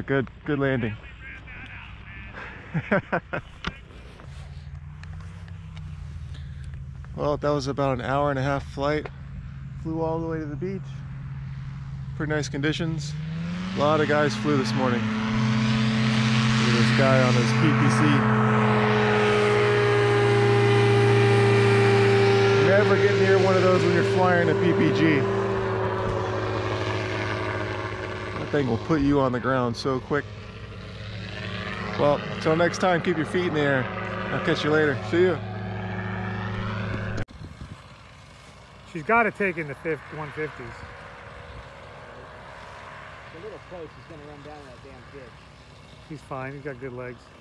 good landing. Well, that was about an hour-and-a-half flight. Flew all the way to the beach. Pretty nice conditions. A lot of guys flew this morning. Look at this guy on his PPC. Never get near one of those when you're flying a PPG. That thing will put you on the ground so quick. Well, until next time, keep your feet in the air. I'll catch you later. See you. She's got to take in the 150s. It's a little close. He's going to run down that damn ditch. He's fine. He's got good legs.